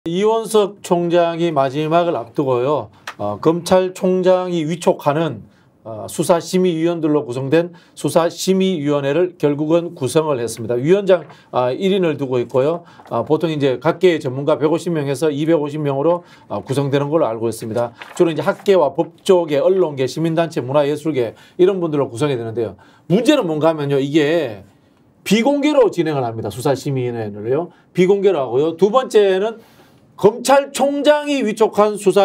이원석 총장이 마지막을 앞두고요. 검찰총장이 위촉하는 수사심의위원들로 구성된 수사심의위원회를 결국은 구성을 했습니다. 위원장 1인을 두고 있고요. 보통 이제 각계의 전문가 150명에서 250명으로 구성되는 걸로 알고 있습니다. 주로 이제 학계와 법조계, 언론계, 시민단체, 문화예술계 이런 분들로 구성이 되는데요. 문제는 뭔가 하면요. 이게 비공개로 진행을 합니다. 수사심의위원회를요. 비공개로 하고요. 두 번째는 검찰총장이 위촉한 수사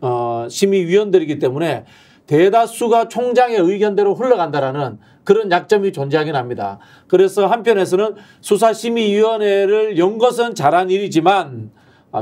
심의위원들이기 때문에 대다수가 총장의 의견대로 흘러간다라는 그런 약점이 존재하긴 합니다. 그래서 한편에서는 수사심의위원회를 연 것은 잘한 일이지만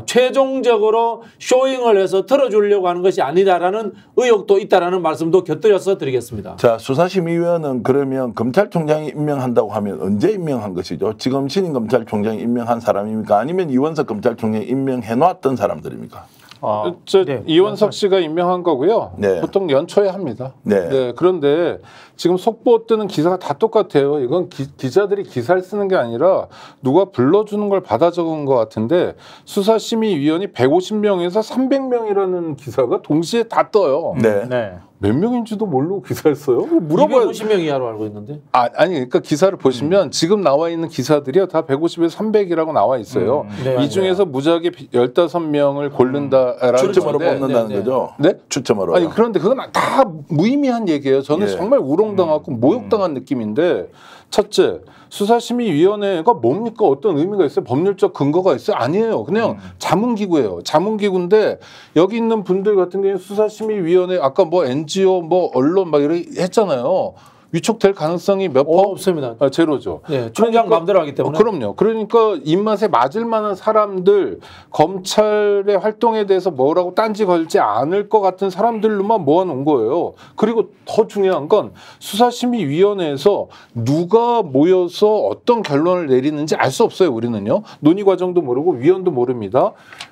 최종적으로 쇼잉을 해서 틀어주려고 하는 것이 아니다라는 의혹도 있다라는 말씀도 곁들여서 드리겠습니다. 자, 수사심의위원은 그러면 검찰총장이 임명한다고 하면 언제 임명한 것이죠? 지금 신임 검찰총장이 임명한 사람입니까? 아니면 이원석 검찰총장이 임명해놨던 사람들입니까? 네. 이원석 씨가 임명한 거고요. 네. 보통 연초에 합니다. 네. 네. 그런데 지금 속보 뜨는 기사가 다 똑같아요. 이건 기자들이 기사를 쓰는 게 아니라 누가 불러주는 걸 받아 적은 것 같은데 수사심의위원이 150명에서 300명이라는 기사가 동시에 다 떠요. 네. 네. 몇 명인지도 모르고 기사를 써요? 물어봐야 250명 이하로 알고 있는데. 아니 그러니까 기사를 보시면 지금 나와 있는 기사들이요 다 150에서 300이라고 나와 있어요. 네, 이 중에서 무작위 15명을 고른다라는 추첨으로 건데, 뽑는다는 거죠? 네? 추첨으로. 아니 그런데 그건 다 무의미한 얘기예요. 저는 예. 정말 우롱당하고 모욕당한 느낌인데 첫째, 수사심의위원회가 뭡니까? 어떤 의미가 있어요? 법률적 근거가 있어요? 아니에요. 그냥 자문기구예요. 자문기구인데 여기 있는 분들 같은 경우에 수사심의위원회 아까 뭐 NGO 뭐 언론 막 이렇게 했잖아요. 위촉될 가능성이 몇 퍼? 없습니다. 제로죠. 네, 총장 마음대로 하기 때문에. 그럼요. 그러니까 입맛에 맞을 만한 사람들, 검찰의 활동에 대해서 뭐라고 딴지 걸지 않을 것 같은 사람들로만 모아놓은 거예요. 그리고 더 중요한 건 수사심의위원회에서 누가 모여서 어떤 결론을 내리는지 알 수 없어요. 우리는요. 논의 과정도 모르고 위원도 모릅니다.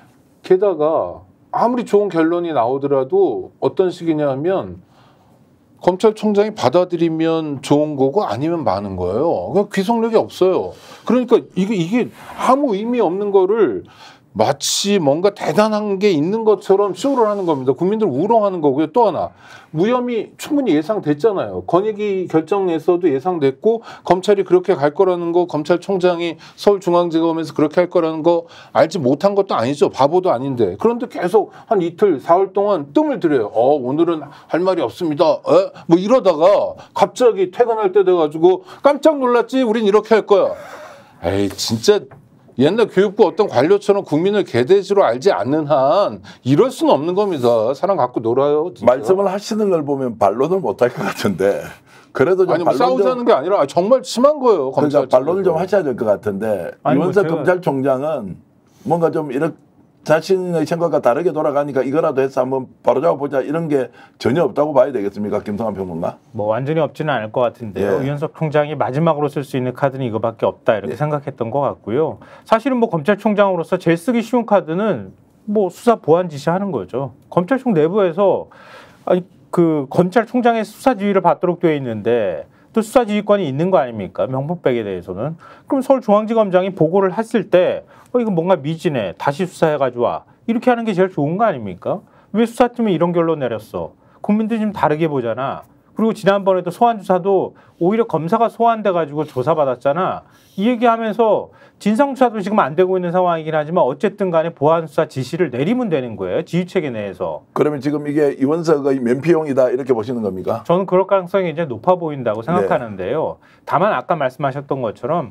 게다가 아무리 좋은 결론이 나오더라도 어떤 식이냐 하면 검찰총장이 받아들이면 좋은 거고 아니면 많은 거예요. 그러니까 귀속력이 없어요. 그러니까 이게 아무 의미 없는 거를 마치 뭔가 대단한 게 있는 것처럼 쇼를 하는 겁니다. 국민들 우롱하는 거고요. 또 하나 무혐의 충분히 예상됐잖아요. 권익위 결정에서도 예상됐고 검찰이 그렇게 갈 거라는 거 검찰총장이 서울중앙지검에서 그렇게 할 거라는 거 알지 못한 것도 아니죠. 바보도 아닌데. 그런데 계속 한 이틀 사흘 동안 뜸을 들여요. 오늘은 할 말이 없습니다. 뭐 이러다가 갑자기 퇴근할 때 돼가지고 깜짝 놀랐지. 우린 이렇게 할 거야. 에이 진짜 옛날 교육부 어떤 관료처럼 국민을 개돼지로 알지 않는 한 이럴 수는 없는 겁니다. 사람 갖고 놀아요. 진짜. 말씀을 하시는 걸 보면 반론을 못할 것 같은데 그래도 좀 아니 뭐 싸우자는 게 아니라 정말 심한 거예요. 그러니까 반론을 좀 하셔야 될 것 같은데 이원석 검찰총장은 뭔가 좀 이렇게 자신의 생각과 다르게 돌아가니까 이거라도 해서 한번 바로잡아보자 이런 게 전혀 없다고 봐야 되겠습니까? 김성환 평론가? 뭐 완전히 없지는 않을 것 같은데요. 예. 이원석 총장이 마지막으로 쓸 수 있는 카드는 이거밖에 없다 이렇게 생각했던 것 같고요. 사실은 뭐 검찰총장으로서 제일 쓰기 쉬운 카드는 뭐 수사 보완 지시하는 거죠. 검찰청 내부에서 그 검찰총장의 수사 지휘를 받도록 되어 있는데 또 수사 지휘권이 있는 거 아닙니까? 명품백에 대해서는. 그럼 서울중앙지검장이 보고를 했을 때 이거 뭔가 미진해. 다시 수사해가지고 와. 이렇게 하는 게 제일 좋은 거 아닙니까? 왜 수사팀이 이런 결론 내렸어? 국민들이 좀 다르게 보잖아. 그리고 지난번에도 소환조사도 오히려 검사가 소환돼가지고 조사받았잖아. 이 얘기하면서 진상조사도 지금 안 되고 있는 상황이긴 하지만 어쨌든 간에 보안수사 지시를 내리면 되는 거예요. 지휘체계 내에서. 그러면 지금 이게 이원석의 면피용이다 이렇게 보시는 겁니까? 저는 그럴 가능성이 이제 높아 보인다고 생각하는데요. 다만 아까 말씀하셨던 것처럼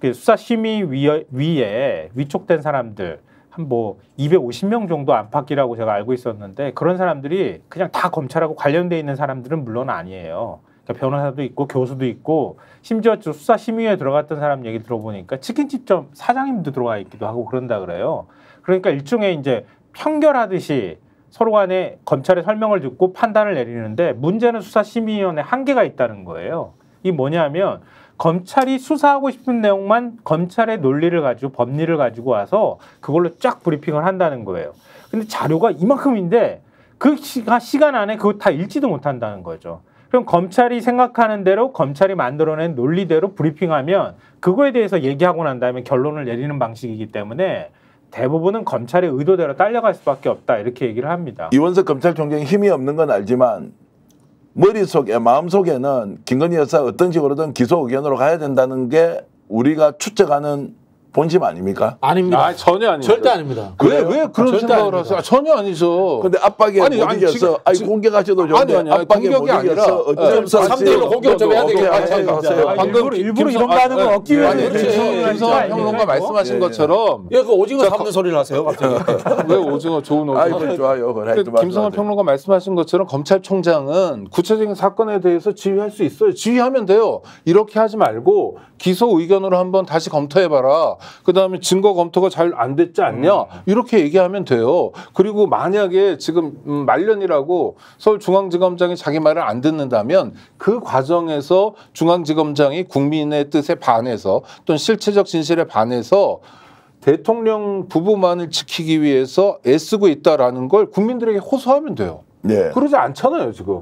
수사심의위에 위촉된 사람들 한 뭐 250명 정도 안팎이라고 제가 알고 있었는데 그런 사람들이 그냥 다 검찰하고 관련돼 있는 사람들은 물론 아니에요. 그러니까 변호사도 있고 교수도 있고 심지어 수사심의위에 들어갔던 사람 얘기 들어보니까 치킨집점 사장님도 들어가 있기도 하고 그런다 그래요. 그러니까 일종의 이제 편결하듯이 서로 간에 검찰의 설명을 듣고 판단을 내리는데 문제는 수사심의위원회 한계가 있다는 거예요. 이게 뭐냐면 검찰이 수사하고 싶은 내용만 검찰의 논리를 가지고 법리를 가지고 와서 그걸로 쫙 브리핑을 한다는 거예요. 근데 자료가 이만큼인데 그 시간 안에 그거 다 읽지도 못한다는 거죠. 그럼 검찰이 생각하는 대로 검찰이 만들어낸 논리대로 브리핑하면 그거에 대해서 얘기하고 난 다음에 결론을 내리는 방식이기 때문에 대부분은 검찰의 의도대로 딸려갈 수밖에 없다 이렇게 얘기를 합니다. 이원석 검찰총장이 힘이 없는 건 알지만 머릿속에 마음속에는 김건희 여사 어떤 식으로든 기소 의견으로 가야 된다는 게 우리가 추측하는 본심 아닙니까? 아닙니다. 전혀 아닙니다. 절대 아닙니다. 왜 그런 절대 생각을 아닙니다. 하세요? 전혀 아니죠. 근데 압박에 못 이겨서 공격하셔도 좋은데 압박에 못 이겨서 어쩔 수 없이 3대1로 공격 좀 해야 되겠다. 방금 일부러 이런 반응을 얻기 위해서 김성환 평론가 말씀하신 것처럼 예, 그 오징어 잡는 소리를 하세요, 갑자기. 왜 오징어 좋은 오징어? 아이고 좋아요. 그래, 김성환 평론가 말씀하신 것처럼 검찰총장은 구체적인 사건에 대해서 지휘할 수 있어요. 지휘하면 돼요. 이렇게 하지 말고 기소 의견으로 한번 다시 검토해봐라. 그다음에 증거 검토가 잘 안 됐지 않냐? 이렇게 얘기하면 돼요. 그리고 만약에 지금 말년이라고 서울중앙지검장이 자기 말을 안 듣는다면 그 과정에서 중앙지검장이 국민의 뜻에 반해서 또는 실체적 진실에 반해서 대통령 부부만을 지키기 위해서 애쓰고 있다라는 걸 국민들에게 호소하면 돼요. 네. 그러지 않잖아요, 지금.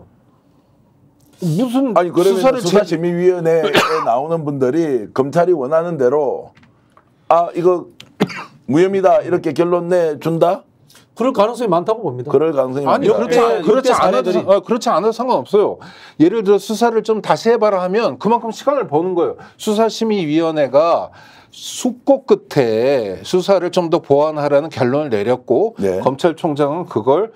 무슨 아니 그러면 수사를 수사심의위원회에 나오는 분들이 검찰이 원하는 대로 이거 무혐의다 이렇게 결론 내준다? 그럴 가능성이 많다고 봅니다. 그럴 가능성이 아니 많다. 그렇지 않아도 상관없어요. 예를 들어 수사를 좀 다시 해봐라 하면 그만큼 시간을 버는 거예요. 수사심의위원회가 숙고 끝에 수사를 좀 더 보완하라는 결론을 내렸고 네. 검찰총장은 그걸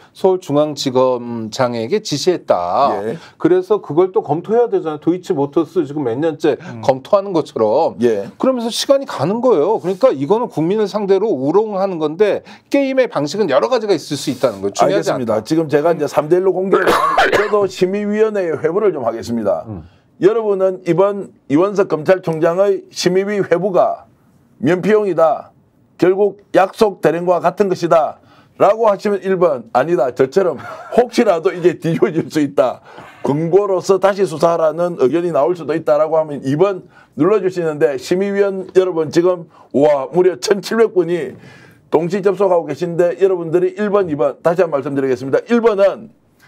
서울중앙지검장에게 지시했다. 예. 그래서 그걸 또 검토해야 되잖아요. 도이치모터스 지금 몇 년째 검토하는 것처럼. 예. 그러면서 시간이 가는 거예요. 그러니까 이거는 국민을 상대로 우롱하는 건데 게임의 방식은 여러 가지가 있을 수 있다는 거예요. 중요하지 알겠습니다. 않다. 지금 제가 이제 3대1로 공개를 저도 심의위원회에 회부를 좀 하겠습니다. 여러분은 이번 이원석 검찰총장의 심의위 회부가 면피용이다. 결국 약속 대령과 같은 것이다. 라고 하시면 1번 아니다. 저처럼 혹시라도 이게 뒤집어질 수 있다. 근거로서 다시 수사하라는 의견이 나올 수도 있다라고 하면 2번 눌러주시는데 심의위원 여러분 지금 무려 1,700분이 동시 접속하고 계신데 여러분들이 1번, 2번 다시 한번 말씀드리겠습니다. 1번은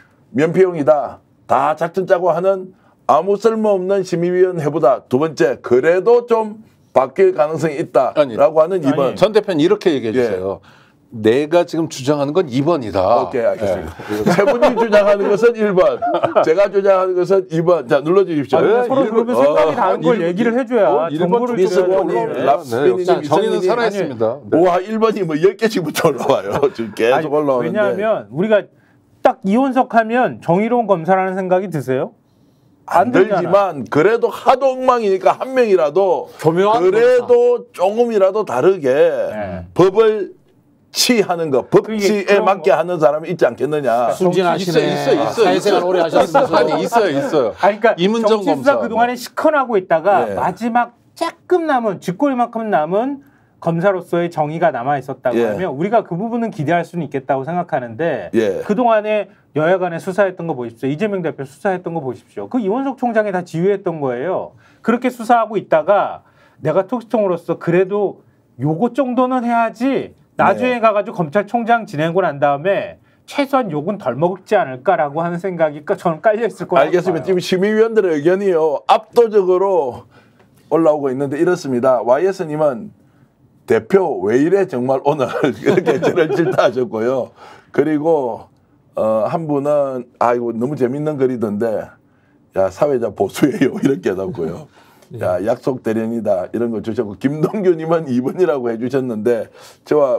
면피용이다. 다 작전 짜고 하는 아무 쓸모없는 심의위원 회보다 두 번째 그래도 좀 바뀔 가능성이 있다라고 하는 2번. 전 대표는 이렇게 얘기해 주세요. 내가 지금 주장하는 건 2번이다. 오케이, 알겠습니다. 세 분이 주장하는 것은 1번, 제가 주장하는 것은 2번. 자, 눌러주십시오. 서로 그러면 생각이 다른 걸 얘기를 해줘야 정보를 미스고님, 랍스피님, 정의는 살아있습니다. 와, 1번이 뭐 10개씩부터 올라와요. 지금 계속 올라오는데. 왜냐하면 우리가 딱 이원석 하면 정의로운 검사라는 생각이 드세요? 안 들지만 그래도 하도 엉망이니까 한 명이라도 그래도 조금이라도 다르게 법을 치하는 거, 법치에 맞게 하는 사람이 있지 않겠느냐. 순진하시네. 사회생활 오래 하셨으면서. 아니 있어요. 그러니까 이문정 검사 그동안에 시큰하고 있다가 마지막 조금 남은 쥐꼬리만큼 남은 검사로서의 정의가 남아 있었다고 하면 우리가 그 부분은 기대할 수는 있겠다고 생각하는데 그동안에 여야 간에 수사했던 거 보십시오. 이재명 대표 수사했던 거 보십시오. 그 이원석 총장이 다 지휘했던 거예요. 그렇게 수사하고 있다가 내가 톡스통으로서 그래도 요거 정도는 해야지 나중에 가가지고 검찰총장 지내고 난 다음에 최소한 욕은 덜 먹지 않을까라고 하는 생각이 저는 깔려있을 거라고 알겠습니다. 봐요. 지금 심의위원들의 의견이요. 압도적으로 올라오고 있는데 이렇습니다. YS님은 대표 왜 이래 정말 오늘 이렇게 저를 질타하셨고요. 그리고 한 분은 이거 너무 재밌는 글이던데 야 사회자 보수예요 이렇게 해놨고요. 야 약속 대련이다 이런 거 주셨고 김동규님은 2번이라고 해주셨는데 저와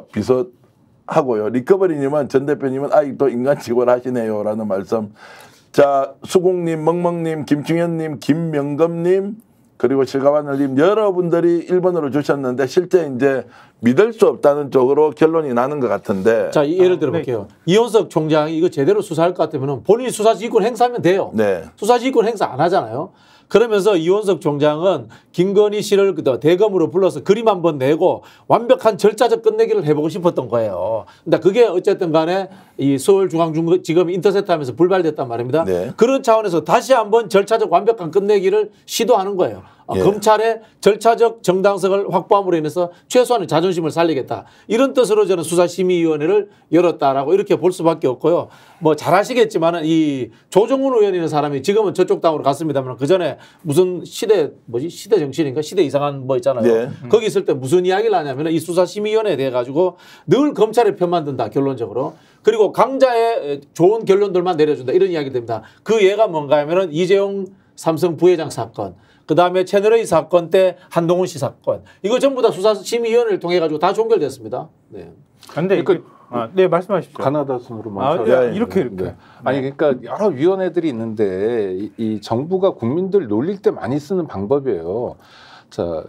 비슷하고요. 리커버리님은 전 대표님은 또 인간치고를 하시네요라는 말씀. 자 수국님, 멍멍님, 김충현님, 김명검님 그리고 실가바늘님 여러분들이 1번으로 주셨는데 실제 이제 믿을 수 없다는 쪽으로 결론이 나는 것 같은데. 자 예를 들어 볼게요. 이원석 총장이 이거 제대로 수사할 것 같으면 본인이 수사지휘권 행사하면 돼요. 수사지휘권 행사 안 하잖아요. 그러면서 이원석 총장은 김건희 씨를 대검으로 불러서 그림 한번 내고 완벽한 절차적 끝내기를 해보고 싶었던 거예요. 근데 그게 어쨌든 간에 이 서울중앙지검 인터셉트하면서 불발됐단 말입니다. 그런 차원에서 다시 한번 절차적 완벽한 끝내기를 시도하는 거예요. 예. 검찰의 절차적 정당성을 확보함으로 인해서 최소한의 자존심을 살리겠다. 이런 뜻으로 저는 수사심의위원회를 열었다라고 이렇게 볼 수밖에 없고요. 뭐 잘 아시겠지만은 이 조정훈 의원이라는 사람이 지금은 저쪽 당으로 갔습니다만 그 전에 무슨 시대 정신인가 시대 이상한 뭐 있잖아요. 예. 거기 있을 때 무슨 이야기를 하냐면 이 수사심의위원회에 대해 가지고 늘 검찰의 편만 든다 결론적으로. 그리고 강자의 좋은 결론들만 내려준다 이런 이야기 됩니다. 그 예가 뭔가 하면은 이재용 삼성 부회장 사건, 그 다음에 채널A 사건 때 한동훈 씨 사건, 이거 전부 다 수사심의위원회를 통해 가지고 다 종결됐습니다. 네. 근데 네 말씀하십시오. 가나다 순으로 먼저. 이렇게. 네. 아니 그러니까 여러 위원회들이 있는데 이 정부가 국민들 놀릴 때 많이 쓰는 방법이에요. 자.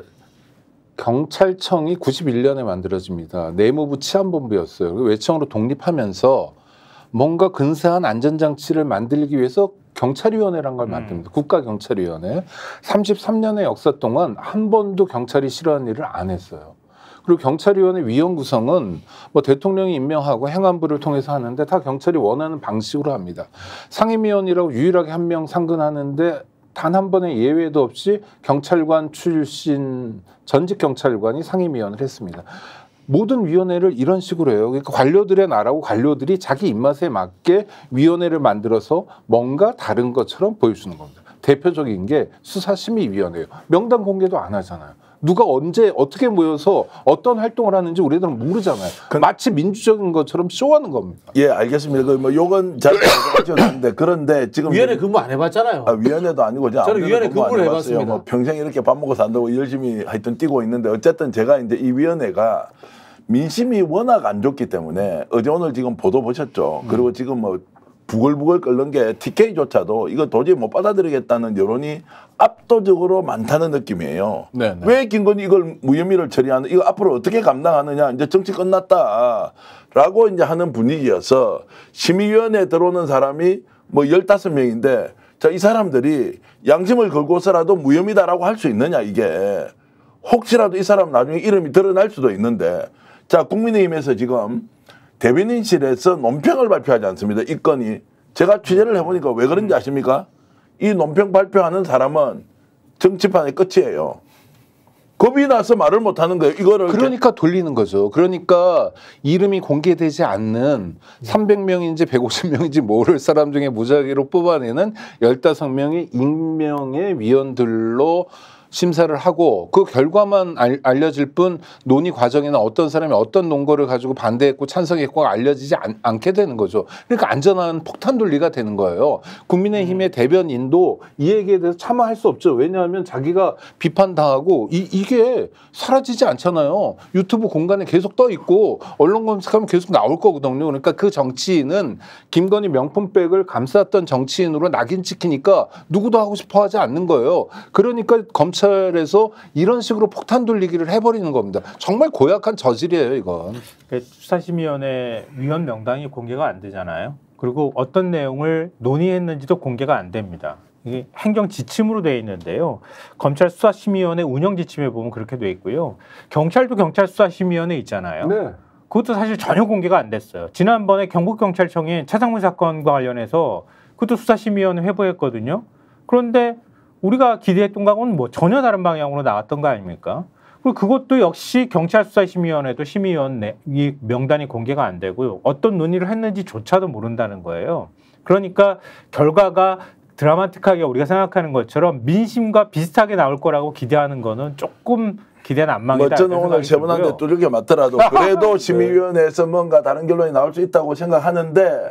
경찰청이 91년에 만들어집니다. 내무부 치안본부였어요. 외청으로 독립하면서 뭔가 근사한 안전장치를 만들기 위해서 경찰위원회란 걸 만듭니다. 국가경찰위원회. 33년의 역사 동안 한 번도 경찰이 싫어하는 일을 안 했어요. 그리고 경찰위원회 위원 구성은 뭐 대통령이 임명하고 행안부를 통해서 하는데 다 경찰이 원하는 방식으로 합니다. 상임위원이라고 유일하게 한 명 상근하는데 단 한 번의 예외도 없이 경찰관 출신 전직 경찰관이 상임위원을 했습니다. 모든 위원회를 이런 식으로 해요. 그러니까 관료들의 나라고 관료들이 자기 입맛에 맞게 위원회를 만들어서 뭔가 다른 것처럼 보여주는 겁니다. 대표적인 게 수사심의위원회예요. 명단 공개도 안 하잖아요. 누가 언제 어떻게 모여서 어떤 활동을 하는지 우리들은 모르잖아요. 마치 민주적인 것처럼 쇼하는 겁니다. 예, 알겠습니다. 그 뭐 요건 잘 알겠는데 그런데 지금 위원회 근무 안 해봤잖아요. 위원회도 아니고 저는 위원회 근무를 해봤습니다. 뭐 평생 이렇게 밥 먹고 산다고 열심히 하여튼 뛰고 있는데 어쨌든 제가 이제 이 위원회가 민심이 워낙 안 좋기 때문에 어제 오늘 지금 보도 보셨죠. 그리고 지금 뭐 부글부글 끓는 게 TK조차도 이거 도저히 못 받아들이겠다는 여론이 압도적으로 많다는 느낌이에요. 네네. 왜 김건희 이걸 무혐의를 처리하는 이거 앞으로 어떻게 감당하느냐 이제 정치 끝났다라고 이제 하는 분위기여서 심의위원회에 들어오는 사람이 뭐 15명인데 자, 이 사람들이 양심을 걸고서라도 무혐의다라고 할 수 있느냐 이게 혹시라도 이 사람 나중에 이름이 드러날 수도 있는데 자 국민의힘에서 지금 대변인실에서 논평을 발표하지 않습니다. 이 건이. 제가 취재를 해보니까 왜 그런지 아십니까? 이 논평 발표하는 사람은 정치판의 끝이에요. 겁이 나서 말을 못하는 거예요. 이거를 그러니까 돌리는 거죠. 그러니까 이름이 공개되지 않는 300명인지 150명인지 모를 사람 중에 무작위로 뽑아내는 15명의 익명의 위원들로 심사를 하고 그 결과만 알려질 뿐 논의 과정이나 어떤 사람이 어떤 논거를 가지고 반대했고 찬성했고가 알려지지 않게 되는 거죠. 그러니까 안전한 폭탄 논리가 되는 거예요. 국민의힘의 대변인도 이 얘기에 대해서 참아할 수 없죠. 왜냐하면 자기가 비판당하고 이게 사라지지 않잖아요. 유튜브 공간에 계속 떠 있고 언론 검색하면 계속 나올 거거든요. 그러니까 그 정치인은 김건희 명품백을 감쌌던 정치인으로 낙인 찍히니까 누구도 하고 싶어 하지 않는 거예요. 그러니까 검찰에서 이런 식으로 폭탄 돌리기를 해버리는 겁니다. 정말 고약한 저질이에요, 이건. 수사심의위원회 위원 명단이 공개가 안 되잖아요. 그리고 어떤 내용을 논의했는지도 공개가 안 됩니다. 이게 행정 지침으로 되어 있는데요. 검찰 수사심의위원회 운영 지침에 보면 그렇게 되어 있고요. 경찰도 경찰 수사심의위원회 있잖아요. 네. 그것도 사실 전혀 공개가 안 됐어요. 지난번에 경북경찰청이 차상문 사건과 관련해서 그것도 수사심의위원회 회부했거든요. 그런데 우리가 기대했던 거하고는 뭐 전혀 다른 방향으로 나왔던 거 아닙니까? 그리고 그것도 역시 경찰수사심의위원회도 심의위원 이 명단이 공개가 안 되고요. 어떤 논의를 했는지조차도 모른다는 거예요. 그러니까 결과가 드라마틱하게 우리가 생각하는 것처럼 민심과 비슷하게 나올 거라고 기대하는 거는 조금 기대는 안망이다. 저는 오늘 세 분한테 두들겨 맞더라도 그래도 심의위원회에서 뭔가 다른 결론이 나올 수 있다고 생각하는데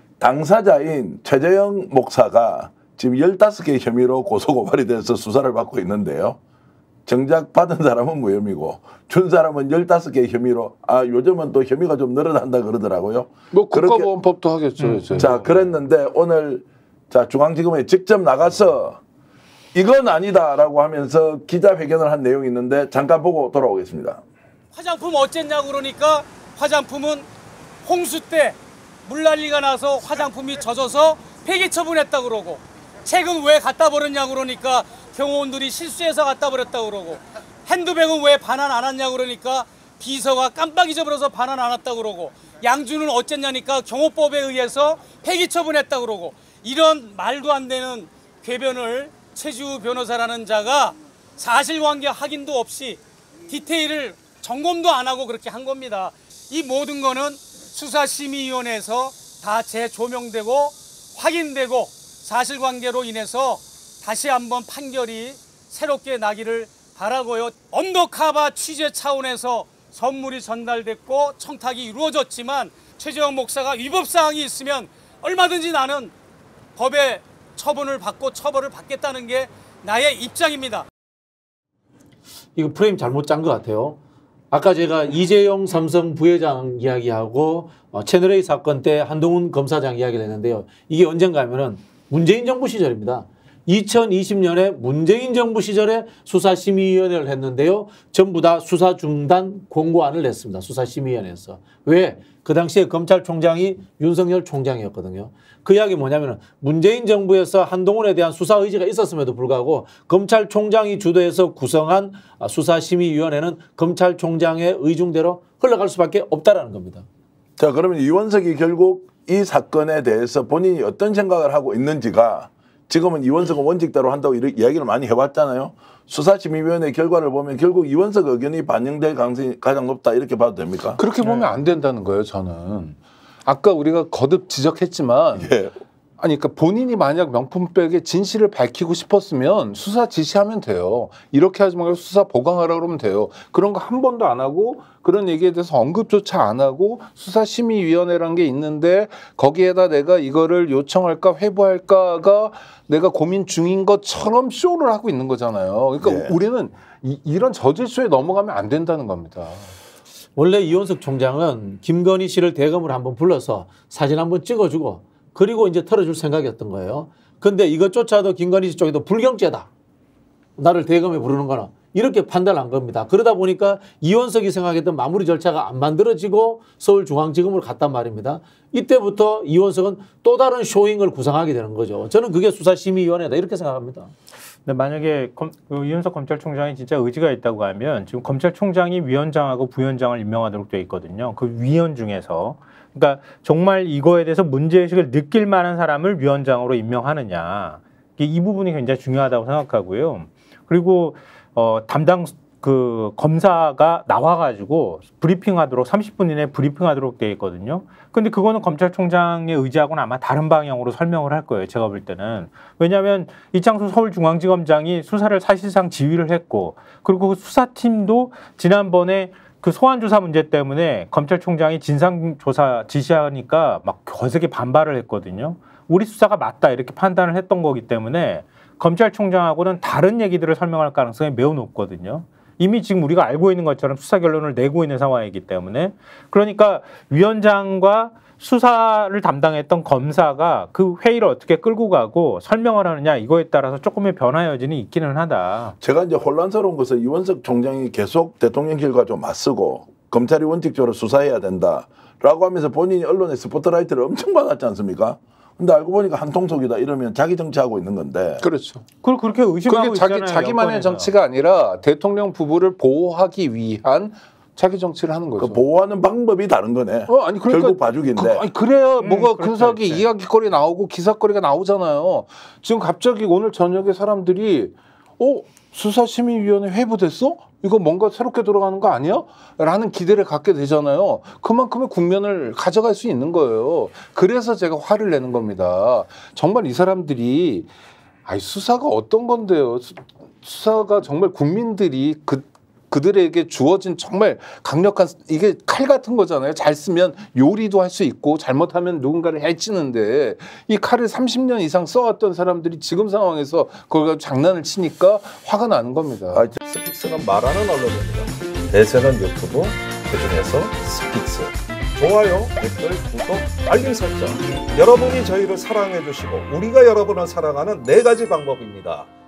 당사자인 최재형 목사가 지금 15개의 혐의로 고소고발이 돼서 수사를 받고 있는데요. 정작 받은 사람은 무혐의고 준 사람은 15개의 혐의로 요즘은 또 혐의가 좀 늘어난다 그러더라고요. 뭐 국가보안법도 하겠죠. 자 그랬는데 오늘 자 중앙지검에 직접 나가서 이건 아니다라고 하면서 기자회견을 한 내용이 있는데 잠깐 보고 돌아오겠습니다. 화장품 어쨌냐고 그러니까 화장품은 홍수 때 물난리가 나서 화장품이 젖어서 폐기 처분했다고 그러고 책은 왜 갖다 버렸냐고 그러니까 경호원들이 실수해서 갖다 버렸다고 그러고 핸드백은 왜 반환 안 왔냐고 그러니까 비서가 깜빡 잊어버려서 반환 안 왔다고 그러고 양주는 어쨌냐니까 경호법에 의해서 폐기 처분했다고 그러고 이런 말도 안 되는 궤변을 최지우 변호사라는 자가 사실관계 확인도 없이 디테일을 점검도 안 하고 그렇게 한 겁니다. 이 모든 거는 수사심의위원회에서 다 재조명되고 확인되고 사실관계로 인해서 다시 한번 판결이 새롭게 나기를 바라고요. 언더카바 취재 차원에서 선물이 전달됐고 청탁이 이루어졌지만 최재형 목사가 위법사항이 있으면 얼마든지 나는 법의 처분을 받고 처벌을 받겠다는 게 나의 입장입니다. 이거 프레임 잘못 짠 것 같아요. 아까 제가 이재용 삼성 부회장 이야기하고 채널A 사건 때 한동훈 검사장 이야기를 했는데요. 이게 언젠가 하면은 문재인 정부 시절입니다. 2020년에 문재인 정부 시절에 수사심의위원회를 했는데요. 전부 다 수사 중단 공고안을 냈습니다. 수사심의위원회에서. 왜? 그 당시에 검찰총장이 윤석열 총장이었거든요. 그 이야기 뭐냐면 문재인 정부에서 한동훈에 대한 수사 의지가 있었음에도 불구하고 검찰총장이 주도해서 구성한 수사심의위원회는 검찰총장의 의중대로 흘러갈 수밖에 없다라는 겁니다. 자, 그러면 이원석이 결국 이 사건에 대해서 본인이 어떤 생각을 하고 있는지가 지금은 이원석은 원칙대로 한다고 이야기를 많이 해왔잖아요. 수사심의위원회 결과를 보면 결국 이원석 의견이 반영될 가능성이 가장 높다 이렇게 봐도 됩니까? 그렇게 보면 안 된다는 거예요, 저는. 아까 우리가 거듭 지적했지만 예. 아니 그러니까 본인이 만약 명품백의 진실을 밝히고 싶었으면 수사 지시하면 돼요. 이렇게 하지 말고 수사 보강하라 그러면 돼요. 그런 거 한 번도 안 하고 그런 얘기에 대해서 언급조차 안 하고 수사심의위원회라는 게 있는데 거기에다 내가 이거를 요청할까 회부할까가 내가 고민 중인 것처럼 쇼를 하고 있는 거잖아요. 그러니까 예. 우리는 이런 저질쇼에 넘어가면 안 된다는 겁니다. 원래 이원석 총장은 김건희 씨를 대검으로 한번 불러서 사진 한번 찍어주고 그리고 이제 털어줄 생각이었던 거예요. 근데 이것조차도 김건희 씨 쪽에도 불경죄다. 나를 대검에 부르는 거는. 이렇게 판단한 겁니다. 그러다 보니까 이원석이 생각했던 마무리 절차가 안 만들어지고 서울중앙지검으로 갔단 말입니다. 이때부터 이원석은 또 다른 쇼잉을 구상하게 되는 거죠. 저는 그게 수사심의위원회다 이렇게 생각합니다. 근데 만약에 이원석 검찰총장이 진짜 의지가 있다고 하면 지금 검찰총장이 위원장하고 부위원장을 임명하도록 되어 있거든요. 그 위원 중에서. 그러니까 정말 이거에 대해서 문제의식을 느낄 만한 사람을 위원장으로 임명하느냐. 이 부분이 굉장히 중요하다고 생각하고요. 그리고 담당 그 검사가 나와가지고 브리핑하도록 30분 이내에 브리핑하도록 되어 있거든요. 근데 그거는 검찰총장의 의지하고는 아마 다른 방향으로 설명을 할 거예요. 제가 볼 때는. 왜냐하면 이창수 서울중앙지검장이 수사를 사실상 지휘를 했고 그리고 그 수사팀도 지난번에 그 소환조사 문제 때문에 검찰총장이 진상조사 지시하니까 막 거세게 반발을 했거든요. 우리 수사가 맞다 이렇게 판단을 했던 거기 때문에 검찰총장하고는 다른 얘기들을 설명할 가능성이 매우 높거든요. 이미 지금 우리가 알고 있는 것처럼 수사 결론을 내고 있는 상황이기 때문에 그러니까 위원장과 수사를 담당했던 검사가 그 회의를 어떻게 끌고 가고 설명을 하느냐 이거에 따라서 조금의 변화 여진이 있기는 하다. 제가 이제 혼란스러운 것은 이원석 총장이 계속 대통령실과 좀 맞서고 검찰이 원칙적으로 수사해야 된다라고 하면서 본인이 언론에 스포트라이트를 엄청 받았지 않습니까? 근데 알고 보니까 한통속이다 이러면 자기 정치하고 있는 건데. 그렇죠. 그걸 그렇게 의심하고 그게 있잖아요. 자기만의 여권에서. 정치가 아니라 대통령 부부를 보호하기 위한 자기 정치를 하는 거죠. 그 보호하는 방법이 다른 거네. 아니 그러니까 결국 봐주기인데. 아니 그래야 뭐가 그렇죠, 근사하게 그렇죠. 이야기거리 나오고 기사거리가 나오잖아요. 지금 갑자기 오늘 저녁에 사람들이 수사심의위원회 회부됐어? 이거 뭔가 새롭게 돌아가는 거 아니야? 라는 기대를 갖게 되잖아요. 그만큼의 국면을 가져갈 수 있는 거예요. 그래서 제가 화를 내는 겁니다. 정말 이 사람들이 수사가 어떤 건데요. 수사가 정말 국민들이 그들에게 주어진 정말 강력한 이게 칼 같은 거잖아요. 잘 쓰면 요리도 할 수 있고 잘못하면 누군가를 해치는데 이 칼을 30년 이상 써왔던 사람들이 지금 상황에서 그걸 가지고 장난을 치니까 화가 나는 겁니다. 스픽스는 말하는 언론입니다. 대세는 유튜브, 그중에서 스픽스. 좋아요, 댓글, 구독, 알림 설정. 여러분이 저희를 사랑해 주시고 우리가 여러분을 사랑하는 4가지 방법입니다.